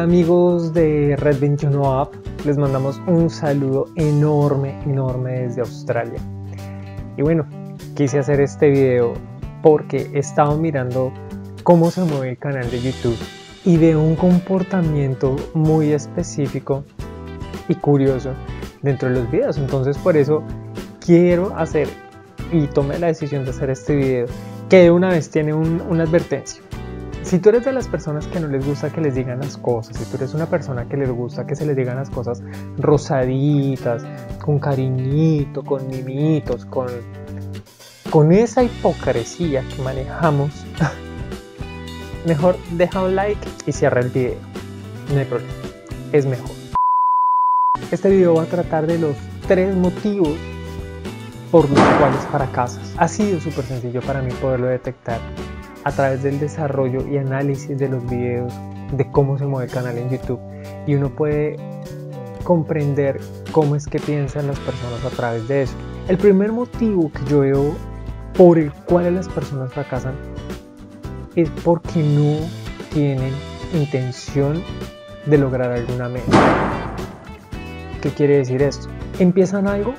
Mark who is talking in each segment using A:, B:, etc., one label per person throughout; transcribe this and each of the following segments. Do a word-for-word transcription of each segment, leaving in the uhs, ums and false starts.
A: Hola amigos de Red veintiuno App, les mandamos un saludo enorme, enorme desde Australia. Y bueno, quise hacer este video porque he estado mirando cómo se mueve el canal de YouTube y veo un comportamiento muy específico y curioso dentro de los videos. Entonces por eso quiero hacer y tomé la decisión de hacer este video, que de una vez tiene un, una advertencia. Si tú eres de las personas que no les gusta que les digan las cosas, si tú eres una persona que les gusta que se les digan las cosas rosaditas, con cariñito, con mimitos, con, con esa hipocresía que manejamos, mejor deja un like y cierra el video. No hay problema, es mejor. Este video va a tratar de los tres motivos por los cuales fracasas. Ha sido súper sencillo para mí poderlo detectar a través del desarrollo y análisis de los videos, de cómo se mueve el canal en YouTube, y uno puede comprender cómo es que piensan las personas a través de eso. El primer motivo que yo veo por el cual las personas fracasan es porque no tienen intención de lograr alguna meta. ¿Qué quiere decir esto? Empiezan algo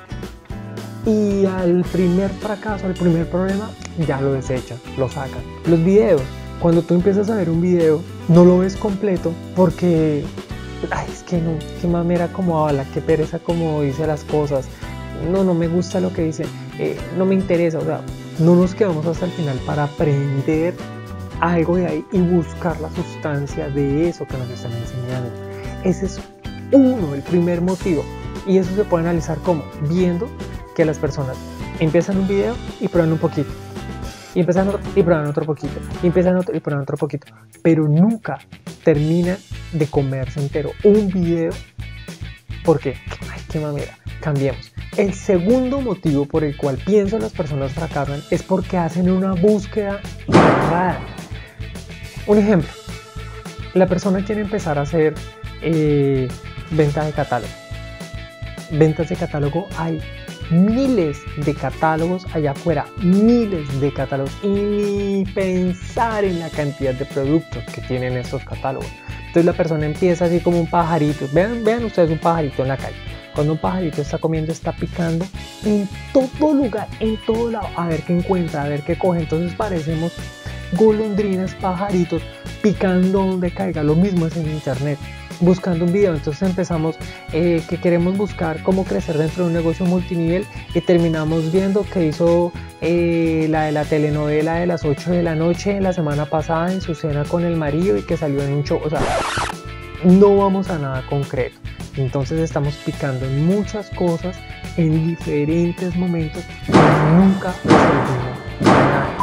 A: y al primer fracaso, al primer problema, ya lo desechan, lo sacan. Los videos, cuando tú empiezas a ver un video, no lo ves completo porque, ay, es que no, qué mamera como habla, qué pereza como dice las cosas, no, no me gusta lo que dice, eh, no me interesa, o sea, no nos quedamos hasta el final para aprender algo de ahí y buscar la sustancia de eso que nos están enseñando. Ese es uno, el primer motivo, y eso se puede analizar como viendo que las personas empiezan un video y prueban un poquito, y empiezan otro y prueban otro poquito, y empiezan otro y prueban otro poquito, pero nunca terminan de comerse entero un video porque, ay, qué mamera, cambiemos. El segundo motivo por el cual pienso las personas fracasan es porque hacen una búsqueda errada. Un ejemplo, la persona quiere empezar a hacer eh, venta de catálogo. Ventas de catálogo hay miles de catálogos allá afuera, miles de catálogos, y ni pensar en la cantidad de productos que tienen estos catálogos. Entonces la persona empieza así como un pajarito. Vean, vean ustedes un pajarito en la calle. Cuando un pajarito está comiendo, está picando en todo lugar, en todo lado, a ver qué encuentra, a ver qué coge. Entonces parecemos golondrinas, pajaritos, picando donde caiga. Lo mismo es en internet, buscando un video. Entonces empezamos eh, que queremos buscar cómo crecer dentro de un negocio multinivel y terminamos viendo que hizo eh, la de la telenovela de las ocho de la noche la semana pasada en su cena con el marido y que salió en un show. O sea, no vamos a nada concreto. Entonces estamos picando en muchas cosas en diferentes momentos y nunca resolvimos nada.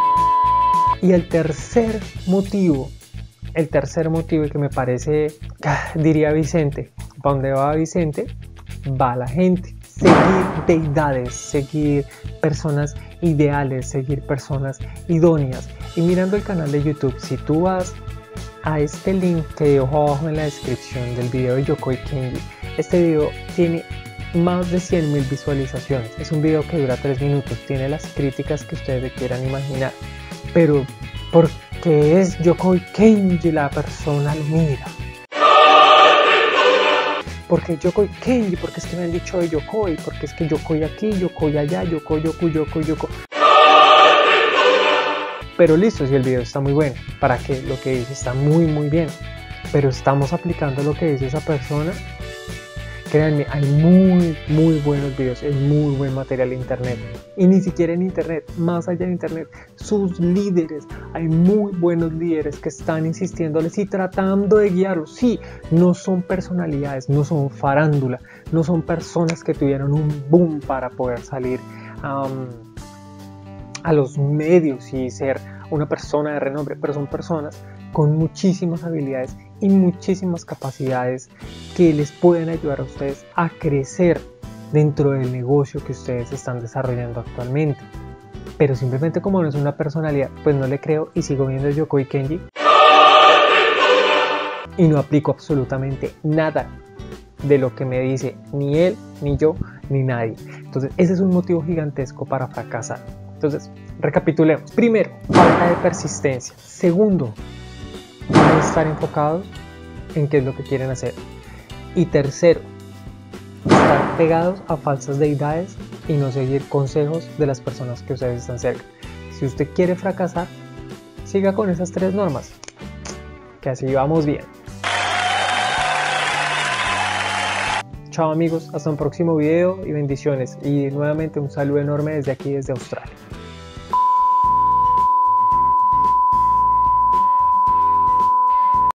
A: Y el tercer motivo El tercer motivo que me parece, diría Vicente, ¿para dónde va Vicente? Va la gente. Seguir deidades, seguir personas ideales, seguir personas idóneas. Y mirando el canal de YouTube, si tú vas a este link que dejo abajo en la descripción del video de Yokoi Kenji, este video tiene más de cien mil visualizaciones. Es un video que dura tres minutos, tiene las críticas que ustedes quieran imaginar, pero ¿por que es Yokoi Kenji la persona lo mira? Porque Yokoi Kenji, porque es que me han dicho de Yokoi, porque es que Yokoi aquí, Yokoi allá, Yokoi, Yokoi, Yokoi, Yokoi. Pero listo, si el video está muy bueno, para que lo que dice está muy muy bien, pero estamos aplicando lo que dice esa persona. Créanme, hay muy muy buenos videos, hay muy buen material en internet, y ni siquiera en internet, más allá de internet, sus líderes, hay muy buenos líderes que están insistiéndoles y tratando de guiarlos. Sí, no son personalidades, no son farándula, no son personas que tuvieron un boom para poder salir um, a los medios y ser una persona de renombre, pero son personas con muchísimas habilidades y muchísimas capacidades que les pueden ayudar a ustedes a crecer dentro del negocio que ustedes están desarrollando actualmente. Pero simplemente como no es una personalidad, pues no le creo y sigo viendo Yokoi Kenji y no aplico absolutamente nada de lo que me dice ni él, ni yo, ni nadie. Entonces ese es un motivo gigantesco para fracasar. Entonces recapitulemos. Primero, falta de persistencia. Segundo, no estar enfocados. en qué es lo que quieren hacer. Y tercero, estar pegados a falsas deidades y no seguir consejos de las personas que ustedes están cerca. Si usted quiere fracasar, siga con esas tres normas, que así vamos bien. Chao amigos, hasta un próximo video y bendiciones. Y nuevamente un saludo enorme desde aquí, desde Australia.